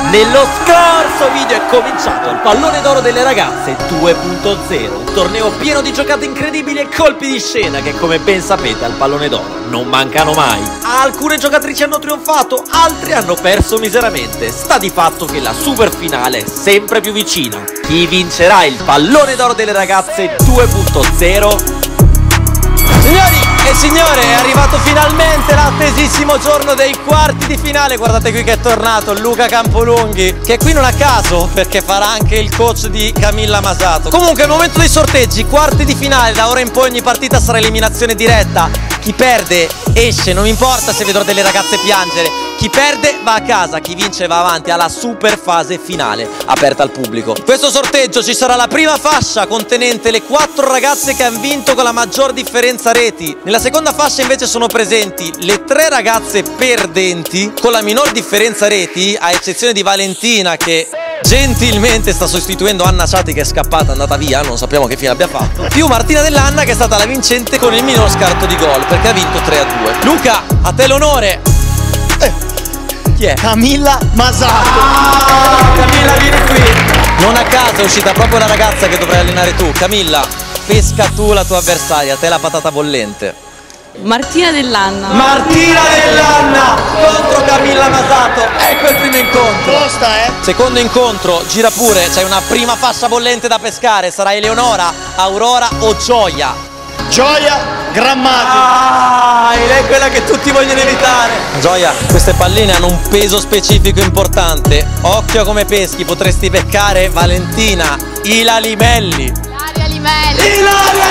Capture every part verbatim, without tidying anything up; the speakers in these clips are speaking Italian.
Nello scorso video è cominciato il pallone d'oro delle ragazze due punto zero, un torneo pieno di giocate incredibili e colpi di scena che, come ben sapete, al pallone d'oro non mancano mai. Alcune giocatrici hanno trionfato, altre hanno perso miseramente. Sta di fatto che la super finale è sempre più vicina. Chi vincerà il pallone d'oro delle ragazze due punto zero? Signori e signore, è arrivato finalmente l'attesissimo giorno dei quarti di finale. Guardate qui che è tornato Luca Campolunghi, che qui non a caso, perché farà anche il coach di Camilla Masato. Comunque è il momento dei sorteggi, quarti di finale. Da ora in poi ogni partita sarà eliminazione diretta. Chi perde esce, non importa se vedrò delle ragazze piangere. Chi perde va a casa, chi vince va avanti alla super fase finale, aperta al pubblico. In questo sorteggio ci sarà la prima fascia contenente le quattro ragazze che hanno vinto con la maggior differenza reti. Nella seconda fascia invece sono presenti le tre ragazze perdenti con la minor differenza reti, a eccezione di Valentina che gentilmente sta sostituendo Anna Ciati, che è scappata, è andata via, non sappiamo che fine abbia fatto, più Martina Dell'Anna, che è stata la vincente con il minor scarto di gol, perché ha vinto tre a due. Luca, a te l'onore. Eh. Chi è? Camilla Masato. Ah, Camilla, vieni qui. Non a caso è uscita proprio la ragazza che dovrai allenare tu. Camilla, pesca tu la tua avversaria, a te la patata bollente. Martina Dell'Anna. Martina Dell'Anna contro Camilla Masato. Ecco il primo incontro. Tosta, eh? Secondo incontro, gira pure, c'è una prima fascia bollente da pescare. Sarà Eleonora, Aurora o Gioia? Gioia Grammati. Ah, ed è quella che tutti vogliono evitare. Gioia, queste palline hanno un peso specifico importante. Occhio come peschi, potresti beccare Valentina Ila Limelli. Ilaria Limelli. Ilaria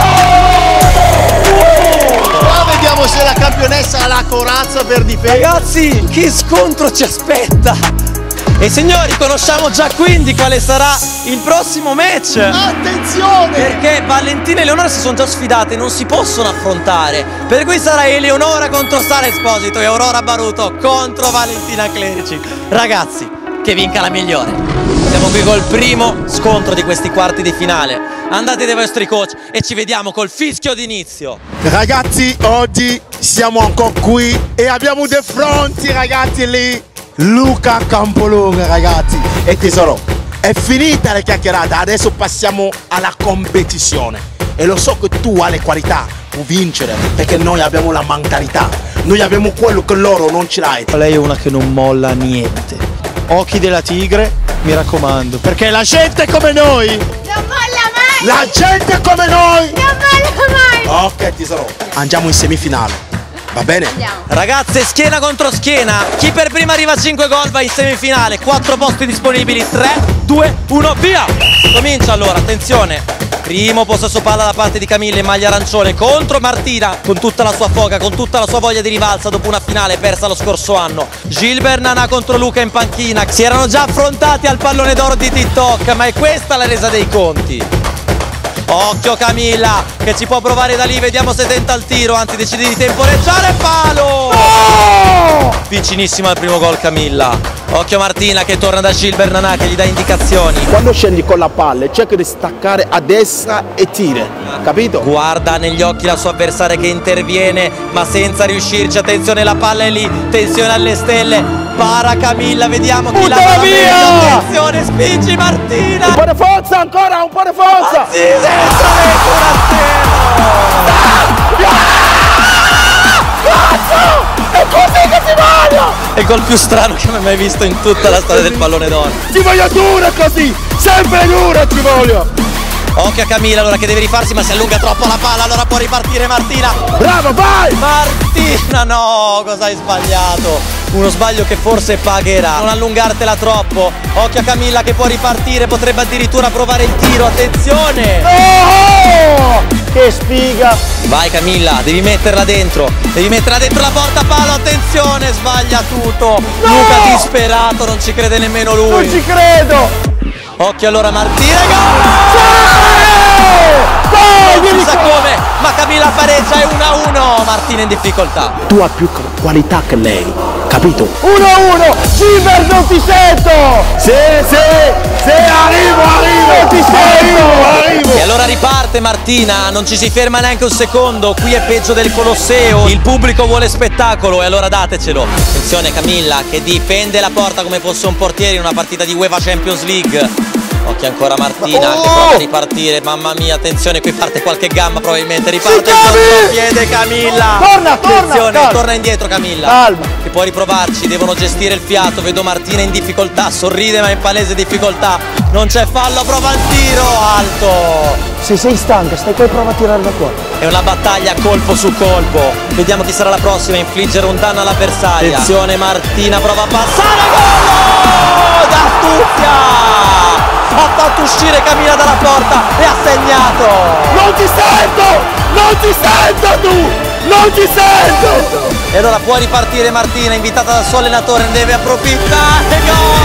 Limelli! Qua vediamo se la campionessa ha la corazza per difendere. Ragazzi, che scontro ci aspetta! E signori, conosciamo già quindi quale sarà il prossimo match. Attenzione! Perché Valentina e Eleonora si sono già sfidate, non si possono affrontare. Per cui sarà Eleonora contro Sara Esposito e Aurora Baruto contro Valentina Clerici. Ragazzi, che vinca la migliore. Siamo qui col primo scontro di questi quarti di finale. Andate dai vostri coach e ci vediamo col fischio d'inizio. Ragazzi, oggi siamo ancora qui e abbiamo dei fronti, ragazzi, lì. Luca Campolunghi, ragazzi. E tesoro, è finita le chiacchierate, adesso passiamo alla competizione. E lo so che tu hai le qualità per vincere, perché noi abbiamo la mentalità. Noi abbiamo quello che loro non ce l'hai. Lei è una che non molla niente. Occhi della tigre, mi raccomando, perché la gente è come noi. Non molla mai. La gente è come noi. Non molla mai. Ok tesoro, andiamo in semifinale. Va bene? Andiamo. Ragazze, schiena contro schiena. Chi per prima arriva a cinque gol va in semifinale. Quattro posti disponibili. tre, due, uno, via! Comincia allora, attenzione. Primo possesso palla da parte di Camilla in maglia arancione contro Martina, con tutta la sua foga, con tutta la sua voglia di rivalsa dopo una finale persa lo scorso anno. Gilbert Nana contro Luca in panchina. Si erano già affrontati al pallone d'oro di TikTok, ma è questa la resa dei conti. Occhio Camilla, che ci può provare da lì, vediamo se tenta il tiro, anzi decide di temporeggiare, palo! Oh! Vicinissima al primo gol Camilla. Occhio Martina che torna da Gilbert Nana che gli dà indicazioni. Quando scendi con la palla cerca di staccare a destra e tira, capito? Guarda negli occhi la sua avversaria che interviene, ma senza riuscirci. Attenzione, la palla è lì, tensione alle stelle. Para Camilla, vediamo chi la va meglio. Attenzione, spingi Martina. Un po' di forza ancora, un po' di forza. Sì, senza Cazzo! È così che si voglio! È il gol più strano che abbia mai visto in tutta la storia del pallone d'oro. Ti voglio dura così! Sempre dura ti voglio! Occhio a Camilla allora che deve rifarsi, ma si allunga troppo la palla, allora può ripartire Martina. Bravo, vai! Martina, no, cosa hai sbagliato? Uno sbaglio che forse pagherà. Non allungartela troppo. Occhio a Camilla che può ripartire, potrebbe addirittura provare il tiro, attenzione! Oh! Che sfiga! Vai Camilla, devi metterla dentro, devi metterla dentro la porta palo, attenzione, sbaglia tutto. No! Luca disperato, non ci crede nemmeno lui. Non ci credo! Occhio allora Martina, gol! Sì! Non si sa come, ma Camilla pareggia, è uno a uno. Martina in difficoltà. Tu hai più qualità che lei, capito? uno a uno! Gilbert, non ti sento! Sì, sì! Sì, arrivo, arrivo! Non ti sento! Arrivo! E allora riparte Martina, non ci si ferma neanche un secondo, qui è peggio del Colosseo, il pubblico vuole spettacolo e allora datecelo. Attenzione Camilla che difende la porta come fosse un portiere in una partita di UEFA Champions League. Occhio ancora Martina oh! che prova a ripartire, mamma mia, attenzione, qui parte qualche gamba probabilmente, riparte il contropiede Camilla. Torna, attenzione, torna, torna indietro Camilla. Calma. Che può riprovarci, devono gestire il fiato, vedo Martina in difficoltà, sorride ma in palese difficoltà. Non c'è fallo, prova il tiro, alto. Se sei stanca, stai qua e prova a tirare da qua. È una battaglia colpo su colpo. Vediamo chi sarà la prossima a infliggere un danno all'avversaria. Attenzione Martina, prova a passare, gol! D'Astuzia! Ha fatto uscire Camilla dalla porta e ha segnato! Non ti sento! Non ti sento tu! Non ti sento! E allora può ripartire Martina, invitata dal suo allenatore, ne deve approfittare,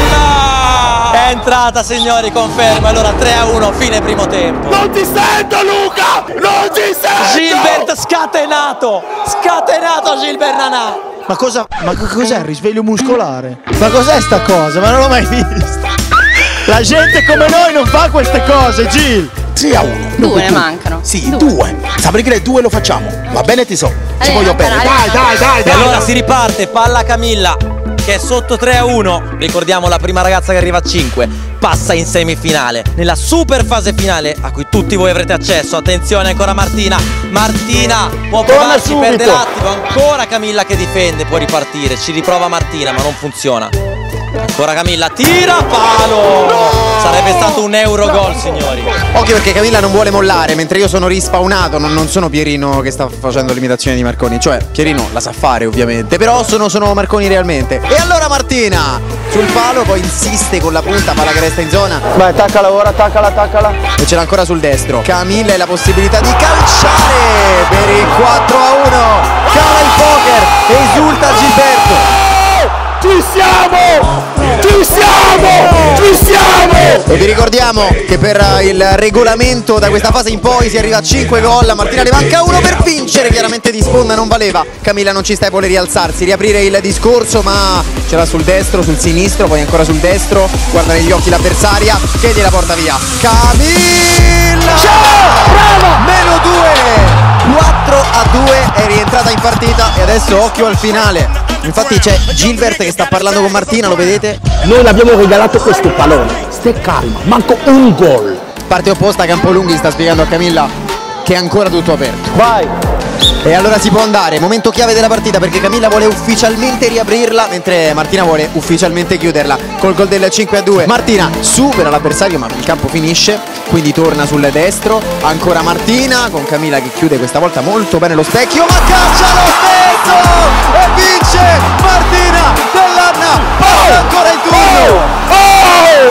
gol! È entrata signori, conferma, allora tre a uno, fine primo tempo. Non ti sento Luca! Non ti sento! Gilbert scatenato! Scatenato Gilbert Nanà! Ma cosa, ma cos'è il risveglio muscolare? Ma cos'è sta cosa? Ma non l'ho mai vista! La gente come noi non fa queste cose, Gil! tre a uno. Due ne mancano. Sì, due. due. Sapete che le due lo facciamo. Va bene Tiso? Ci Allora, voglio bene. allora, Dai, dai, dai, E dai. allora si riparte, palla Camilla che è sotto tre a uno. Ricordiamo la prima ragazza che arriva a cinque. Passa in semifinale, nella super fase finale a cui tutti voi avrete accesso. Attenzione ancora Martina. Martina può provarci, subito. perde l'attimo. Ancora Camilla che difende, può ripartire. Ci riprova Martina ma non funziona. Ancora Camilla, tira palo! No! Sarebbe stato un euro gol signori. Occhio perché Camilla non vuole mollare, mentre io sono rispawnato, non, non sono Pierino che sta facendo l'imitazione di Marconi. Cioè, Pierino la sa fare ovviamente, però sono, sono Marconi realmente. E allora Martina, sul palo, poi insiste con la punta, palla che resta in zona. Vai, attaccala ora, attaccala, attaccala. E ce l'ha ancora sul destro. Camilla e la possibilità di calciare per il quattro a uno. Cala il poker e esulta Gilberto. Ci siamo! Ci siamo! Ci siamo! E vi ricordiamo che per il regolamento da questa fase in poi si arriva a cinque gol. A Martina ne manca uno per vincere, chiaramente di sponda non valeva. Camilla non ci sta e vuole rialzarsi, riaprire il discorso, ma ce l'ha sul destro, sul sinistro, poi ancora sul destro. Guarda negli occhi l'avversaria che gliela porta via. Camilla! Brava! Meno due! quattro a due, è rientrata in partita e adesso occhio al finale. Infatti c'è Gilbert che sta parlando con Martina, lo vedete? Noi l'abbiamo regalato questo pallone, stai calma, manco un gol. Parte opposta, Campolunghi sta spiegando a Camilla che è ancora tutto aperto. Vai! E allora si può andare, momento chiave della partita perché Camilla vuole ufficialmente riaprirla mentre Martina vuole ufficialmente chiuderla col gol del cinque a due. Martina supera l'avversario ma il campo finisce, quindi torna sul destro. Ancora Martina con Camilla che chiude questa volta molto bene lo specchio, ma calcia lo stesso e vince Martina Dell'Anna. Passa ancora il turno. Oh!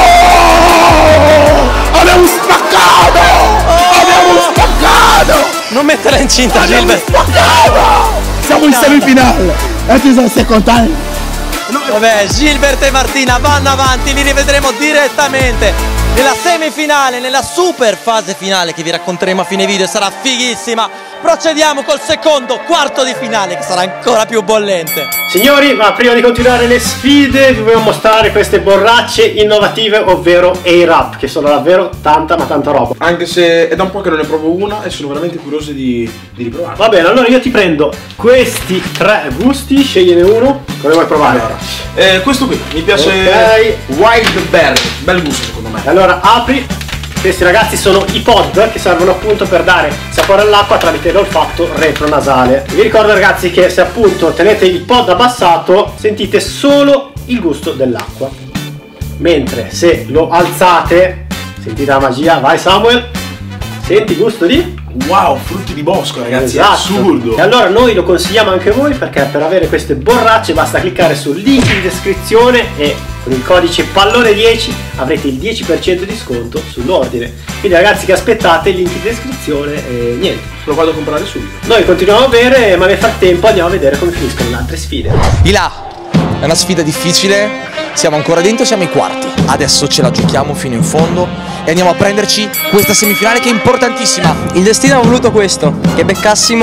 Oh! Abbiamo spaccato! Abbiamo spaccato! Non metterla incinta Gilbert. Siamo in semifinale e ti sei secondo. Vabbè, Gilbert e Martina vanno avanti, li rivedremo direttamente nella semifinale, nella super fase finale che vi racconteremo a fine video, sarà fighissima. Procediamo col secondo quarto di finale che sarà ancora più bollente. Signori, ma prima di continuare le sfide vi voglio mostrare queste borracce innovative, ovvero A-Rap, che sono davvero tanta ma tanta roba. Anche se è da un po' che non ne provo una e sono veramente curioso di, di riprovare. Va bene, allora io ti prendo questi tre gusti, scegliene uno, come vuoi provare? Allora, eh, questo qui mi piace, Ok. Wild Berry, bel gusto secondo me. Allora apri. Questi ragazzi sono i pod che servono appunto per dare sapore all'acqua tramite l'olfatto retronasale. Vi ricordo ragazzi che se appunto tenete il pod abbassato sentite solo il gusto dell'acqua, mentre se lo alzate sentite la magia. Vai Samuel, senti il gusto di... Wow, frutti di bosco ragazzi, Esatto. è assurdo. E allora noi lo consigliamo anche a voi perché per avere queste borracce basta cliccare sul link in descrizione e con il codice pallone dieci avrete il dieci per cento di sconto sull'ordine. Quindi ragazzi che aspettate, il link in descrizione e niente. Lo vado a comprare subito. Noi continuiamo a bere ma nel frattempo andiamo a vedere come finiscono le altre sfide. Di là, è una sfida difficile, siamo ancora dentro, siamo ai quarti. Adesso ce la giochiamo fino in fondo e andiamo a prenderci questa semifinale che è importantissima. Il destino ha voluto questo, che beccassimo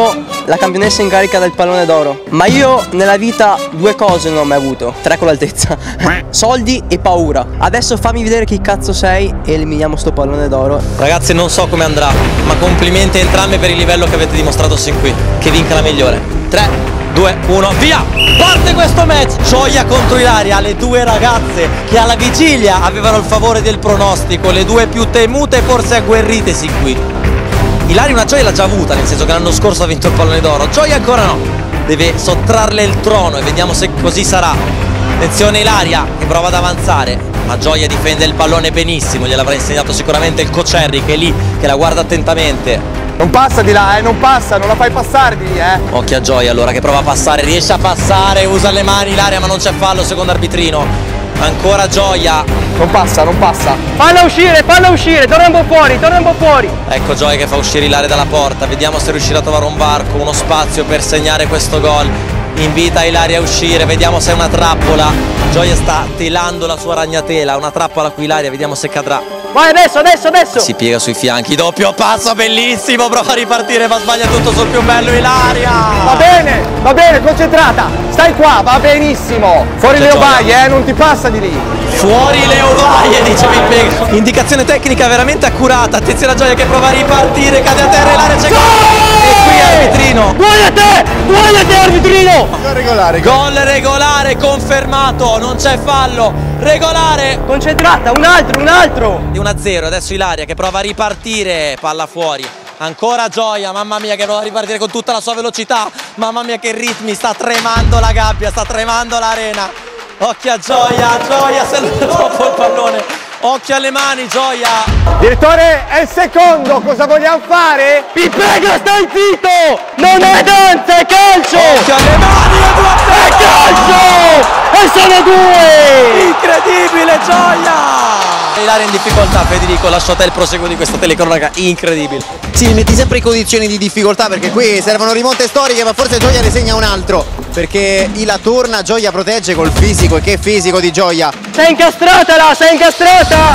la campionessa in carica del pallone d'oro. Ma io nella vita due cose non ho mai avuto, tre con l'altezza: soldi e paura. Adesso fammi vedere chi cazzo sei e eliminiamo sto pallone d'oro. Ragazzi, non so come andrà, ma complimenti a entrambi per il livello che avete dimostrato sin qui. Che vinca la migliore. tre, due, uno, via! Parte questo match! Gioia contro Ilaria, le due ragazze che alla vigilia avevano il favore del pronostico, le due più temute e forse agguerrite sin qui. Ilaria una gioia l'ha già avuta, nel senso che l'anno scorso ha vinto il pallone d'oro. Gioia ancora no, deve sottrarle il trono e vediamo se così sarà. Attenzione Ilaria che prova ad avanzare, ma Gioia difende il pallone benissimo, gliel'avrà insegnato sicuramente il coach Harry che è lì, che la guarda attentamente. Non passa di là, eh, non passa, non la fai passare di lì, eh. Occhio a Gioia allora che prova a passare, riesce a passare, usa le mani Ilaria ma non c'è fallo secondo arbitrino. Ancora Gioia. Non passa, non passa. Falla uscire, falla uscire, torna un po' fuori, torna un po' fuori. Ecco Gioia che fa uscire Ilaria dalla porta, vediamo se riuscirà a trovare un varco, uno spazio per segnare questo gol. Invita Ilaria a uscire, vediamo se è una trappola. Gioia sta telando la sua ragnatela, una trappola qui Ilaria, vediamo se cadrà. Vai adesso, adesso, adesso. Si piega sui fianchi, doppio passo bellissimo, prova a ripartire ma sbaglia tutto sul più bello Ilaria. Va bene, va bene, concentrata. Stai qua, va benissimo. Fuori le ovaie, eh, non ti passa di lì. Fuori le ovaie, dice Piega. Indicazione tecnica veramente accurata. Attenzione a Gioia che prova a ripartire, cade a terra Ilaria, c'è gol. E qui arbitrino. Buoni a te, buoni a te arbitrino. Gol regolare. Gol regolare confermato, non c'è fallo. Regolare. Concentrata, un altro, un altro. Di uno a zero, adesso Ilaria che prova a ripartire, palla fuori. Ancora Gioia, mamma mia che prova a ripartire con tutta la sua velocità. Mamma mia che ritmi, sta tremando la gabbia, sta tremando l'arena. Occhio a Gioia, Gioia se non troppo il pallone. Occhio alle mani Gioia. Direttore, è il secondo, cosa vogliamo fare? Vi prego, stai zitto. Non è danza, è calcio. Occhio alle mani, è calcio. E sono due. Incredibile Gioia. Ilaria in difficoltà, Federico, lascio a te il proseguo di questa telecronaca incredibile. Sì, mi metti sempre in condizioni di difficoltà perché qui servono rimonte storiche, ma forse Gioia ne segna un altro. Perché Ila torna, Gioia protegge col fisico, e che fisico di Gioia. Sei incastrata là, sei incastrata.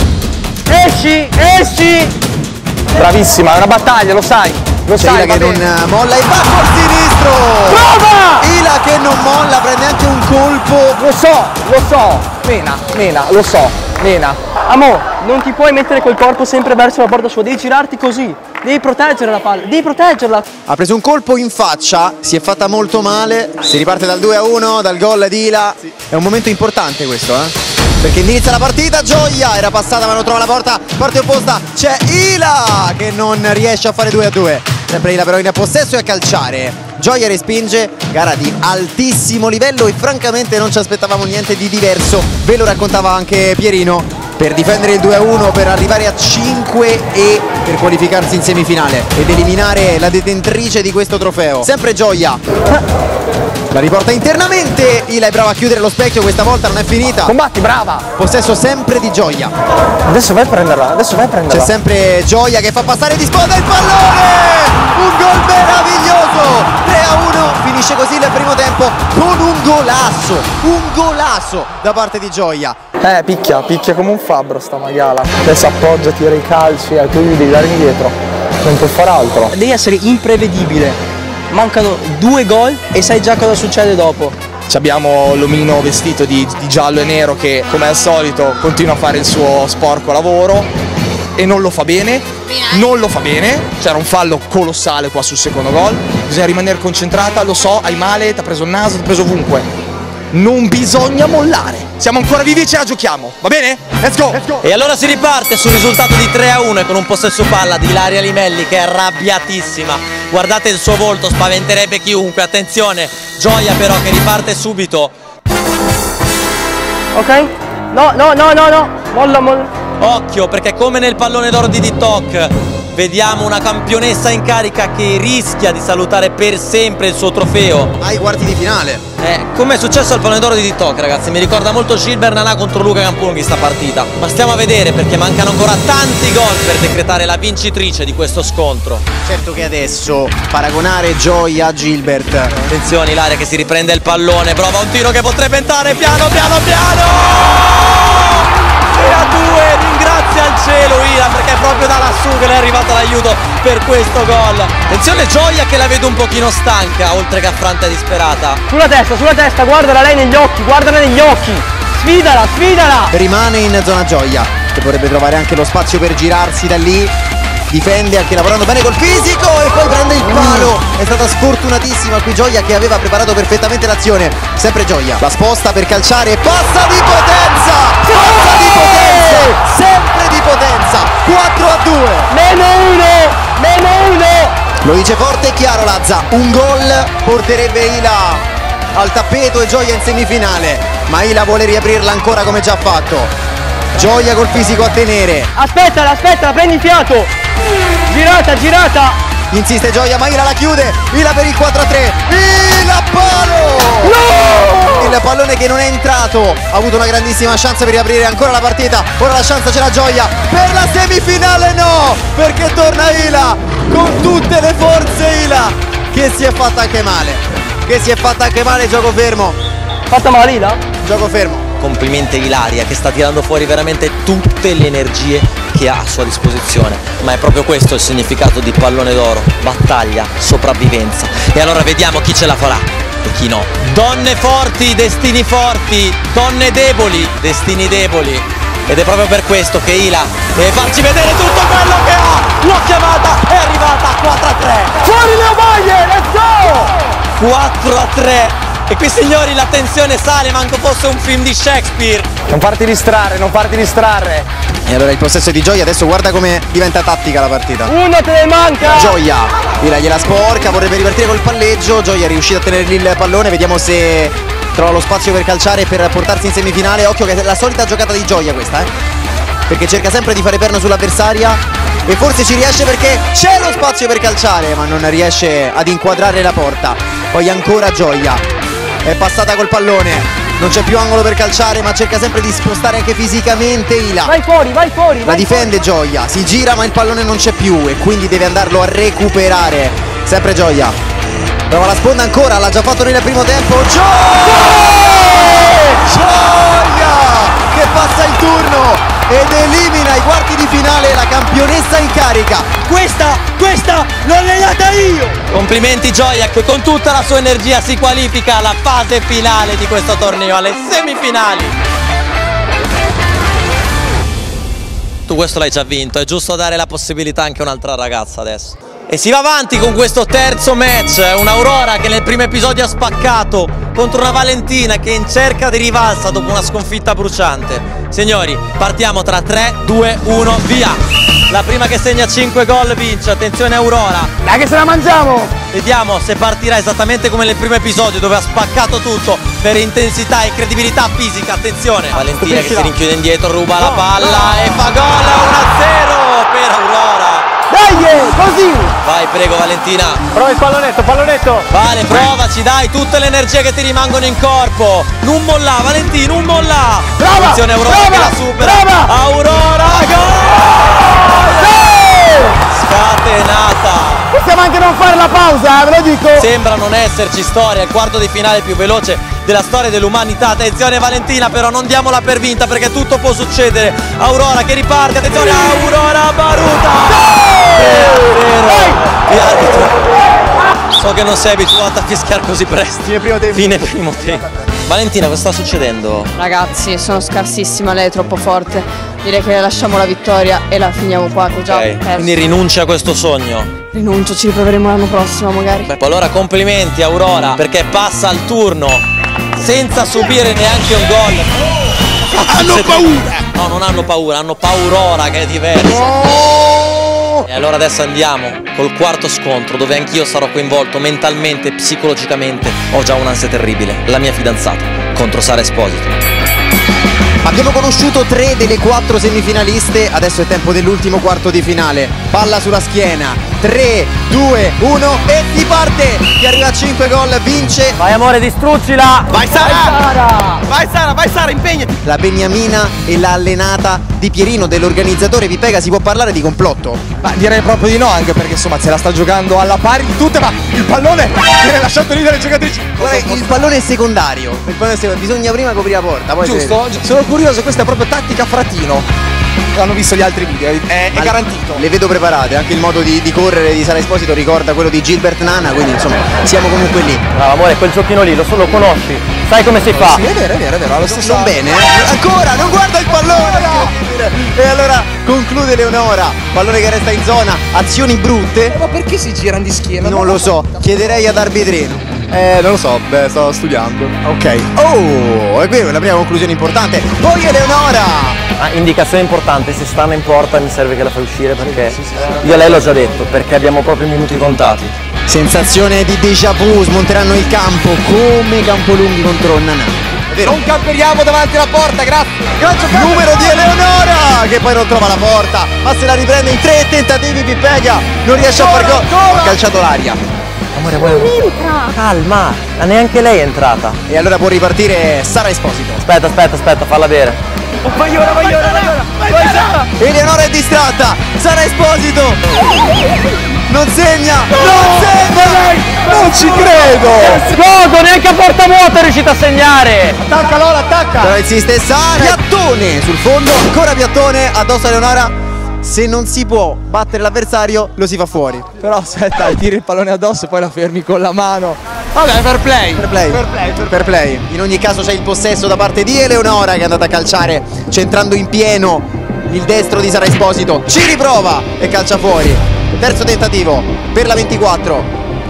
Esci, esci. Bravissima, è una battaglia, lo sai. Lo C'è sai, Ila che bene. non molla e va col sinistro. Prova! Ila che non molla, prende anche un colpo. Lo so, lo so. Mena, Mena, lo so. Mena. Amo, non ti puoi mettere col corpo sempre verso la porta sua, devi girarti così. Devi proteggere la palla, devi proteggerla. Ha preso un colpo in faccia, si è fatta molto male. Si riparte dal due a uno, dal gol di Ila. È un momento importante questo, eh? Perché indirizza la partita, Gioia era passata ma non trova la porta, parte opposta, c'è Ila che non riesce a fare due a due. Sempre Ila però in possesso e a calciare. Gioia respinge, gara di altissimo livello e francamente non ci aspettavamo niente di diverso. Ve lo raccontava anche Pierino. Per difendere il due a uno, per arrivare a cinque e per qualificarsi in semifinale ed eliminare la detentrice di questo trofeo. Sempre Gioia. La riporta internamente, Ila è brava a chiudere lo specchio, questa volta non è finita. Combatti, brava. Possesso sempre di Gioia. Adesso vai a prenderla, adesso vai a prenderla. C'è sempre Gioia che fa passare di sponda il pallone. Un gol meraviglioso. tre a uno, finisce così il primo tempo con un golasso. Un golasso da parte di Gioia. Eh, picchia, picchia come un fabbro sta maiala. Adesso appoggia, tira i calci e tu gli devi dare indietro. Non puoi fare altro. Devi essere imprevedibile. Mancano due gol e sai già cosa succede dopo. Abbiamo l'omino vestito di, di giallo e nero che come al solito continua a fare il suo sporco lavoro e non lo fa bene, non lo fa bene, c'era un fallo colossale qua sul secondo gol, bisogna rimanere concentrata, lo so, hai male, ti ha preso il naso, ti ha preso ovunque, non bisogna mollare, siamo ancora vivi e ce la giochiamo, va bene? Let's go! Let's go. E allora si riparte sul risultato di tre a uno e con un possesso palla di Ilaria Limelli che è arrabbiatissima. Guardate il suo volto, spaventerebbe chiunque. Attenzione, Gioia però che riparte subito. Ok? No, no, no, no, no. Molla, molla. Occhio, perché come nel pallone d'oro di TikTok vediamo una campionessa in carica che rischia di salutare per sempre il suo trofeo ai quarti di finale. Eh, come è successo al pallone d'oro di TikTok, ragazzi, mi ricorda molto Gilbert Nanà contro Luca Campunghi sta partita. Ma stiamo a vedere perché mancano ancora tanti gol per decretare la vincitrice di questo scontro. Certo che adesso paragonare Gioia a Gilbert. Attenzione, Ilaria che si riprende il pallone, prova un tiro che potrebbe entrare, piano piano piano! tre a due, ringrazia il cielo Ila perché è proprio da lassù che non è arrivato l'aiuto per questo gol. Attenzione Gioia che la vedo un pochino stanca, oltre che affranta e disperata. Sulla testa, sulla testa, guardala lei negli occhi, guardala negli occhi. Sfidala, sfidala. Rimane in zona Gioia, che vorrebbe trovare anche lo spazio per girarsi da lì. Difende anche lavorando bene col fisico e poi prende il palo. È stata sfortunatissima qui Gioia che aveva preparato perfettamente l'azione. Sempre Gioia, la sposta per calciare e passa di potenza. Passa di potenza, sempre di potenza. quattro a due. Meno uno, meno uno. Lo dice forte e chiaro Lazza. Un gol porterebbe Ila al tappeto e Gioia in semifinale. Ma Ila vuole riaprirla ancora come già fatto. Gioia col fisico a tenere. Aspettala, aspettala, prendi fiato. Girata, girata. Insiste Gioia, ma Ila la chiude. Ila per il quattro a tre. Ila palo! No! Il pallone che non è entrato. Ha avuto una grandissima chance per riaprire ancora la partita. Ora la chance ce l'ha Gioia. Per la semifinale no! Perché torna Ila con tutte le forze Ila. Che si è fatta anche male. Che si è fatta anche male, gioco fermo. Fatta male Ila? Gioco fermo. Complimenti a Ilaria che sta tirando fuori veramente tutte le energie che ha a sua disposizione, ma è proprio questo il significato di pallone d'oro: battaglia, sopravvivenza. E allora vediamo chi ce la farà e chi no. Donne forti, destini forti, donne deboli, destini deboli. Ed è proprio per questo che Ila deve farci vedere tutto quello che ha. L'ho chiamata, è arrivata quattro a tre. Fuori le ovaie, let's go! quattro a tre. E qui signori la tensione sale, manco fosse un film di Shakespeare. Non farti distrarre, non farti distrarre. E allora il possesso è di Gioia, adesso guarda come diventa tattica la partita. Uno te ne manca. Gioia, Ila gliela sporca, vorrebbe ripartire col palleggio. Gioia è riuscita a tenere lì il pallone, vediamo se trova lo spazio per calciare e per portarsi in semifinale. Occhio che è la solita giocata di Gioia questa, eh. Perché cerca sempre di fare perno sull'avversaria. E forse ci riesce perché c'è lo spazio per calciare, ma non riesce ad inquadrare la porta. Poi ancora Gioia. È passata col pallone, non c'è più angolo per calciare, ma cerca sempre di spostare anche fisicamente Ila. Vai fuori, vai fuori. La vai difende fuori. Gioia, si gira ma il pallone non c'è più e quindi deve andarlo a recuperare. Sempre Gioia. Prova la sponda ancora, l'ha già fatto nel primo tempo. Gioia! Gioia! Che passa il turno ed elimina ai quarti di finale la campionessa in carica. Questa, questa l'ho allenata io! Complimenti Gioia che con tutta la sua energia si qualifica alla fase finale di questo torneo, alle semifinali. Tu questo l'hai già vinto, è giusto dare la possibilità anche a un'altra ragazza adesso. E si va avanti con questo terzo match, un'Aurora che nel primo episodio ha spaccato contro una Valentina che è in cerca di rivalsa dopo una sconfitta bruciante. Signori, partiamo tra tre, due, uno, via! La prima che segna cinque gol vince, attenzione Aurora. Dai che se la mangiamo! Vediamo se partirà esattamente come nel primo episodio dove ha spaccato tutto per intensità e credibilità fisica, attenzione. Valentina che si rinchiude indietro, ruba no, la palla no. e fa gol uno a zero per Aurora. Dai, così! Vai, prego Valentina. Prova il pallonetto, pallonetto. Vale, provaci, dai, tutte le energie che ti rimangono in corpo. Non molla, Valentina, non molla. Brava! Attenzione Aurora brava, che la supera. Brava! Aurora, gol! Sì! Scatenata. Possiamo anche non fare la pausa, ve lo dico. Sembra non esserci storia, il quarto di finale più veloce della storia dell'umanità. Attenzione Valentina, però non diamola per vinta perché tutto può succedere. Aurora che riparte, attenzione Aurora Baruta. So che non sei abituata a fischiare così presto. Fine primo tempo. Fine primo tempo. Valentina, cosa sta succedendo? Ragazzi, sono scarsissima, lei è troppo forte. Direi che le lasciamo la vittoria e la finiamo qua, che già okay. perso. Quindi rinuncia a questo sogno. Rinuncio, ci riproveremo l'anno prossimo magari. Beh, allora complimenti Aurora perché passa al turno senza subire neanche un gol. Hanno paura! No, non hanno paura, hanno paurora che è diverso. Oh! E allora adesso andiamo col quarto scontro dove anch'io sarò coinvolto mentalmente e psicologicamente. Ho già un'ansia terribile, la mia fidanzata contro Sara Esposito. Abbiamo conosciuto tre delle quattro semifinaliste, adesso è tempo dell'ultimo quarto di finale. Palla sulla schiena, tre, due, uno e si parte! Chi arriva a cinque gol vince. Vai amore, distruggila! Vai Sara! Vai Sara! Vai Sara, vai Sara, impegnati! La beniamina e la allenata di Pierino, dell'organizzatore Vipega, si può parlare di complotto? Ma direi proprio di no, anche perché insomma se la sta giocando alla pari di tutte, ma il pallone viene lasciato lì dalle giocatrici. Guarda, il pallone è secondario, il pallone è secondario. Bisogna prima coprire la porta, poi giusto, vedi. sono curioso, questa è proprio tattica Fratino. hanno visto gli altri video, è, è garantito. Le vedo preparate, anche il modo di, di correre di Sara Esposito ricorda quello di Gilbert Nana, quindi insomma siamo comunque lì. No, amore, quel giochino lì lo solo conosci, sai come si fa? Sì, è vero, è vero, è vero, allo stesso Non bene, eh? Ancora, non guarda il pallone! E allora conclude Leonora, pallone che resta in zona, azioni brutte. Ma perché si girano di schiena? Non lo so, chiederei ad Arbitrino. Eh, non lo so, beh, sto studiando. Ok. Oh, è vero, è la prima conclusione importante. Poi Eleonora! Ah, indicazione importante, se stanno in porta mi serve che la fai uscire perché io a lei l'ho già detto, perché abbiamo proprio i minuti contati. Sensazione di déjà vu, smonteranno il campo come Campolunghi contro Nanà. Non camperiamo davanti alla porta, grazie. Grazie. Numero di Eleonora che poi non trova la porta, ma se la riprende in tre tentativi Pippega, non riesce a far gol. Ha calciato l'aria. Amore, amore, calma, ma neanche lei è entrata. E allora può ripartire Sara Esposito. Aspetta, aspetta, aspetta, falla bere. Oh, vai ora, vai ora, vai ora. Vai Sara. Eleonora è distratta. Sara Esposito non segna, non segna. Non ci credo. Scogo, neanche a porta vuota è riuscita a segnare. Attacca Lola, attacca. Però insiste Sara. Piattone sul fondo, ancora Piattone addosso a Eleonora. Se non si può battere l'avversario lo si fa fuori. Però aspetta, tiri il pallone addosso e poi la fermi con la mano. Vabbè, fair play. Fair play. Fair play, fair Fair play. In ogni caso c'è il possesso da parte di Eleonora che è andata a calciare centrando in pieno il destro di Sara Esposito. Ci riprova e calcia fuori. Terzo tentativo per la ventiquattro.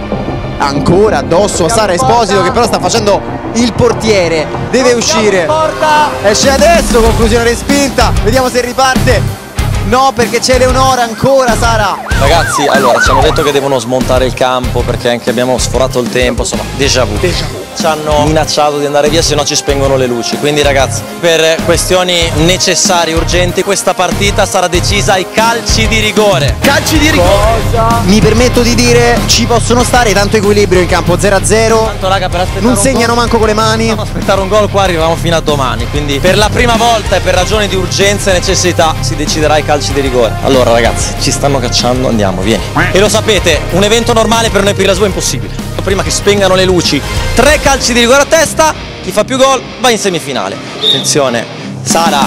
Ancora addosso a Sara Esposito che però sta facendo il portiere. Deve uscire. Esce adesso, conclusione respinta. Vediamo se riparte. No, perché c'è Eleonora ancora, Sara. Ragazzi, allora ci hanno detto che devono smontare il campo perché anche abbiamo sforato il tempo, insomma, déjà vu. Déjà vu. Ci hanno minacciato di andare via se no ci spengono le luci. Quindi ragazzi, per questioni necessarie, urgenti, questa partita sarà decisa ai calci di rigore. Calci di rigore. Cosa? Mi permetto di dire, ci possono stare tanto equilibrio in campo, zero a zero. Tanto raga, per aspettare non un segnano gol, manco con le mani. No, aspettare un gol qua arriviamo fino a domani. Quindi per la prima volta e per ragioni di urgenza e necessità si deciderà ai calci di rigore. Allora ragazzi, ci stanno cacciando, andiamo, vieni. E lo sapete, un evento normale per noi Pirla Svu è impossibile. Prima che spengano le luci, tre calci di rigore a testa, chi fa più gol va in semifinale. Attenzione, Sara,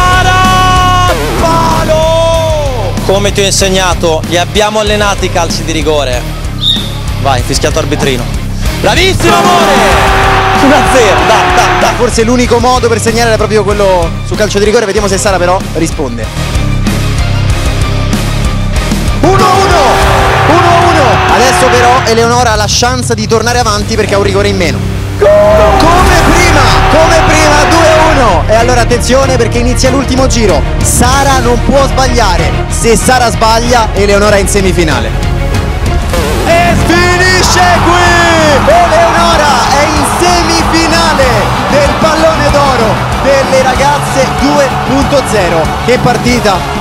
Sara, palo! Come ti ho insegnato, li abbiamo allenati i calci di rigore. Vai, fischiato arbitrino. Bravissimo amore! uno a zero, da, da, da. Forse l'unico modo per segnare era proprio quello sul calcio di rigore, vediamo se Sara però risponde. uno a uno! uno a uno. Adesso però Eleonora ha la chance di tornare avanti perché ha un rigore in meno. Come prima, come prima, due a uno. E allora attenzione perché inizia l'ultimo giro. Sara non può sbagliare. Se Sara sbaglia, Eleonora è in semifinale. E finisce qui! Eleonora è in semifinale del pallone d'oro delle ragazze due punto zero. Che partita!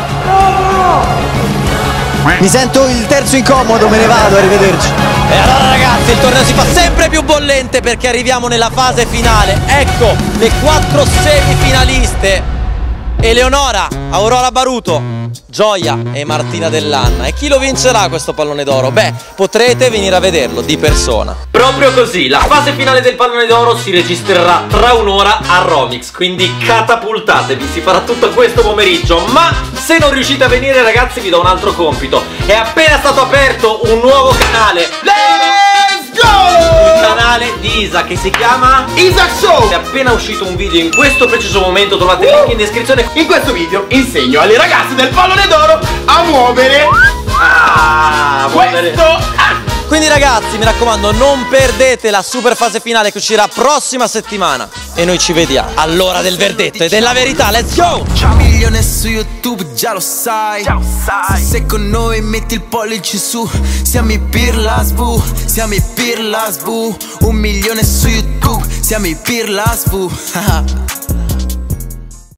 Mi sento il terzo incomodo, me ne vado, arrivederci. E allora ragazzi, il torneo si fa sempre più bollente perché arriviamo nella fase finale. Ecco le quattro semifinaliste: Eleonora, Aurora Baruto, Gioia e Martina Dell'Anna. E chi lo vincerà questo pallone d'oro? Beh, potrete venire a vederlo di persona. Proprio così, la fase finale del pallone d'oro si registrerà tra un'ora a Romix, quindi catapultatevi, si farà tutto questo pomeriggio. Ma se non riuscite a venire ragazzi vi do un altro compito. È appena stato aperto un nuovo canale. Let's go! Il canale di Isa che si chiama Isaac Show. È appena uscito un video in questo preciso momento, trovate il link in descrizione. In questo video insegno alle ragazze del pallone d'oro a muovere ah, questo ah. Quindi ragazzi, mi raccomando, non perdete la super fase finale che uscirà prossima settimana. E noi ci vediamo all'ora del verdetto e della verità. Let's go! Milione su YouTube, già lo sai, già lo sai. Se con noi metti il pollice su, siamo i Pirla Svu, siamo i Pirla Svu. Un milione su YouTube, siamo i Pirla Svu.